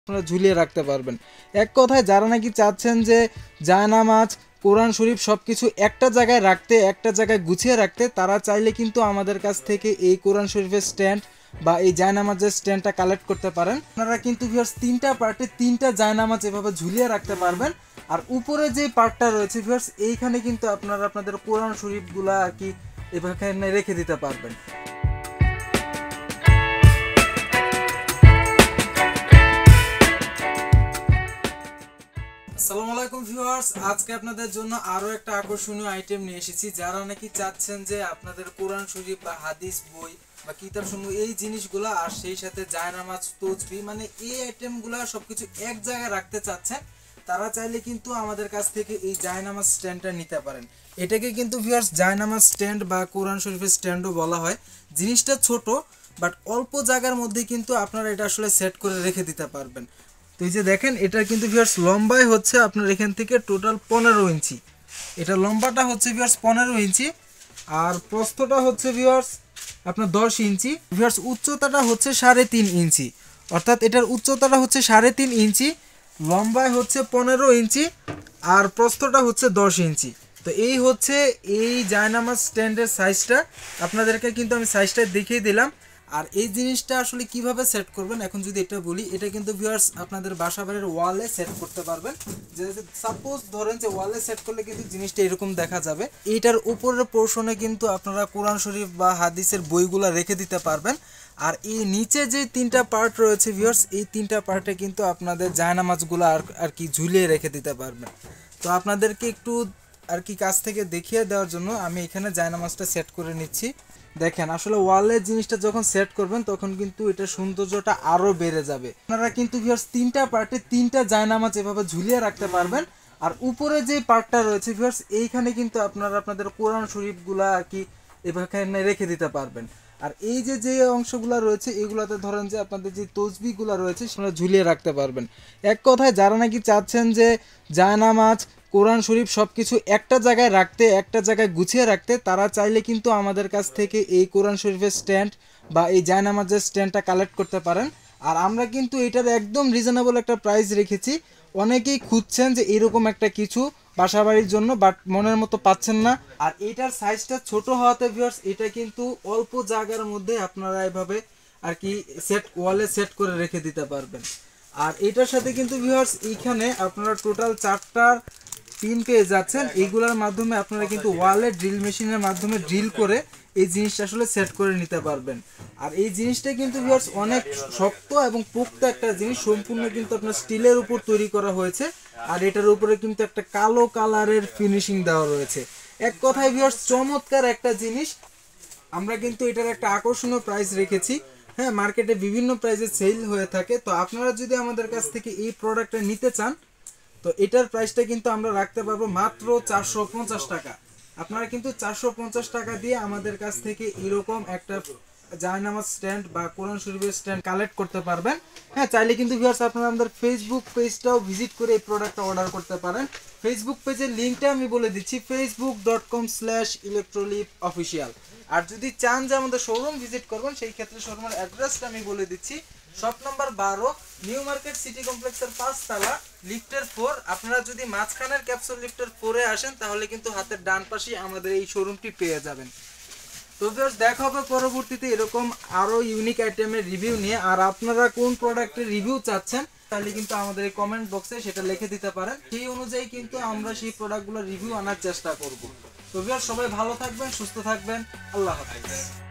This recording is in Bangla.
আপনারা ঝুলিয়ে রাখতে পারবেন। এক কথায় যারা নাকি চাচ্ছেন যে জায়নামাজ, কোরআন শরীফ সব কিছু একটা জায়গায় রাখতে, একটা জায়গায় গুছিয়ে রাখতে, তারা চাইলে কিন্তু আমাদের কাছ থেকে এই কোরআন শরীফের স্ট্যান্ড বা এই জায়নামাজের স্ট্যান্ডটা কালেক্ট করতে পারেন। আপনারা কিন্তু ভিউয়ার্স তিনটা পার্টে তিনটা জায়নামাজ এভাবে ঝুলিয়ে রাখতে পারবেন। আর উপরে যে পার্টটা রয়েছে ভিউয়ার্স, এইখানে কিন্তু আপনারা আপনাদের কোরআন শরীফগুলা আর কি এখানে রেখে দিতে পারবেন। আসসালামু আলাইকুম ভিউয়ার্স, আজকে আপনাদের জন্য আরো একটা আকর্ষণীয় আইটেম নিয়ে এসেছি। যারা নাকি চাচ্ছেন যে আপনাদের কোরআন শরীফ বা হাদিস বই বা কিতাব সমূহ এই জিনিসগুলো আর সেই সাথে জায়নামাজ, তসবিহ মানে এই আইটেমগুলো সবকিছু এক জায়গায় রাখতে চাচ্ছেন, তারা চাইলে কিন্তু আমাদের কাছ থেকে এই জায়নামাজ স্ট্যান্ডটা নিতে পারেন। এটাকে কিন্তু ভিউয়ার্স জায়নামাজ স্ট্যান্ড বা কোরআন শরীফের স্ট্যান্ডও বলা হয়। জিনিসটা ছোট, বাট অল্প জায়গার মধ্যে কিন্তু আপনারা এটা আসলে সেট করে রেখে দিতে পারবেন। তো এই যে দেখেন, এটা কিন্তু ভিউয়ার্স লম্বায় হচ্ছে আপনার এখান থেকে টোটাল 15 ইঞ্চি। এটা লম্বাটা হচ্ছে ভিউয়ার্স 15 ইঞ্চি, আর প্রস্থটা হচ্ছে ভিউয়ার্স আপনার 10 ইঞ্চি। ভিউয়ার্স উচ্চতাটা হচ্ছে 3.5 ইঞ্চি, অর্থাৎ এটার উচ্চতাটা হচ্ছে 3.5 ইঞ্চি, লম্বায় হচ্ছে 15 ইঞ্চি, আর প্রস্থটা হচ্ছে 10 ইঞ্চি। তো এই হচ্ছে এই জায়নামাজ স্ট্যান্ডের সাইজটা। আপনাদেরকে কিন্তু আমি সাইজটা দেখিয়ে দিলাম। আর এই জিনিসটা আসলে কিভাবে সেট করবেন, এখন যদি এটা বলি, এটা কিন্তু ভিউয়ার্স আপনাদের বাসাবাড়ির ওয়ালে সেট করতে পারবেন। যে সাপোজ ধরেন যে ওয়ালে সেট করলে কিন্তু জিনিসটা এরকম দেখা যাবে। এইটার উপরের পোর্শনে কিন্তু আপনারা কোরআন শরীফ বা হাদিসের বইগুলো রেখে দিতে পারবেন। আর এই নিচে যে তিনটা পার্ট রয়েছে ভিউয়ার্স, এই তিনটা পার্টে কিন্তু আপনাদের জায়নামাজগুলো আর কি ঝুলিয়ে রেখে দিতে পারবেন। তো আপনাদেরকে একটু আর কি কাছ থেকে দেখিয়ে দেওয়ার জন্য আমি এখানে জায়নামাজটা সেট করে নিচ্ছি। দেখেন, আসলে ওয়ালের জিনিসটা যখন সেট করবেন তখন কিন্তু এটা সৌন্দর্যটা আরো বেড়ে যাবে। আপনারা কিন্তু ভিউয়ার্স তিনটা পার্টে তিনটা জায়নামাজ এভাবে ঝুলিয়ে রাখতে পারবেন। আর উপরে যে পার্টটা রয়েছে ভিউয়ার্স, এইখানে কিন্তু আপনারা আপনাদের কোরআন শরীফগুলা আর কি এখানে রেখে দিতে পারবেন। আর এই যে যে অংশগুলো রয়েছে এগুলোতে ধরেন যে আপনাদের যে তসবিহগুলো রয়েছে সেগুলো ঝুলিয়ে রাখতে পারবেন। এক কথায় যারা নাকি চাচ্ছেন যে জায়নামাজ, কোরআন শরীফ সব কিছু একটা জায়গায় রাখতে, একটা জায়গায় গুছিয়ে রাখতে, তারা চাইলে কিন্তু আমাদের কাছ থেকে এই কোরআন শরীফের স্ট্যান্ড বা এই জায়নামাজের স্ট্যান্ডটা কালেক্ট করতে পারেন। আর আমরা কিন্তু এটার একদম রিজনেবল একটা প্রাইস রেখেছি। অনেকেই খুঁজছেন যে এরকম একটা কিছু বাসাবাড়ির জন্য, বাট মনের মতো পাচ্ছেন না। আর এটার সাইজটা ছোট হওয়াতে ভিউয়ার্স এটা কিন্তু অল্প জায়গার মধ্যে আপনারা এভাবে আর কি ওয়ালে সেট করে রেখে দিতে পারবেন। আর এটার সাথে কিন্তু ভিউয়ার্স এইখানে আপনারা টোটাল 4টা পিন পেয়ে যাচ্ছেন। এইগুলোর মাধ্যমে আপনারা কিন্তু ওয়ালে ড্রিল মেশিনের মাধ্যমে ড্রিল করে এই জিনিসটা আসলে সেট করে নিতে পারবেন। আর এই জিনিসটা কিন্তু ভিউয়ার্স অনেক শক্ত এবং পোক্ত একটা জিনিস, সম্পূর্ণ কিন্তু আপনার স্টিলের উপর তৈরি করা হয়েছে। আর এটার উপরে কিন্তু একটা কালো কালারের ফিনিশিং দেওয়া রয়েছে। এক কথায় ভিউয়ার্স চমৎকার একটা জিনিস। আমরা কিন্তু এটার একটা আকর্ষণীয় প্রাইস রেখেছি। হ্যাঁ, মার্কেটে বিভিন্ন প্রাইসে সেল হয়ে থাকে। তো আপনারা যদি আমাদের কাছ থেকে এই প্রোডাক্টটা নিতে চান, তো এটার প্রাইসটা কিন্তু আমরা রাখতে পারবো মাত্র 450 টাকা। আপনারা কিন্তু 450 টাকা দিয়ে আমাদের কাছ থেকে এরকম একটা জায়নামাজ স্ট্যান্ড বা কোরআন শরীফের স্ট্যান্ড কালেক্ট করতে পারবেন। হ্যাঁ, চাইলে কিন্তু ভিউয়ার্স আপনারা আমাদের ফেসবুক পেজটাও ভিজিট করে এই প্রোডাক্টটা অর্ডার করতে পারেন। ফেসবুক পেজের লিঙ্কটা আমি বলে দিচ্ছি, facebook.com/electrolifofficial। আর যদি চান যে আমাদের শোরুম ভিজিট করবেন, সেই ক্ষেত্রে শোরুমের অ্যাড্রেসটা আমি বলে দিচ্ছি। Shop number 12, New Market City কমপ্লেক্সের 5 তলা, লিফটের 4। আপনারা যদি মাঝখানের ক্যাপসুল লিফটের 4-এ আসেন তাহলে কিন্তু হাতের ডান পাশেই আমাদের এই শোরুমটি পেয়ে যাবেন। তো ভিউয়ার্স দেখা হবে পরবর্তীতে এরকম আরো ইউনিক আইটেমের রিভিউ নিয়ে। আর আপনারা কোন প্রোডাক্টের রিভিউ চাচ্ছেন তাহলে কিন্তু আমাদের এই কমেন্ট বক্সে সেটা লিখে দিতে পারেন। সেই অনুযায়ী কিন্তু আমরা সেই প্রোডাক্টগুলোর রিভিউ আনার চেষ্টা করব। তো ভিউয়ার্স সবাই ভালো থাকবেন, সুস্থ থাকবেন। আল্লাহ হাফেজ।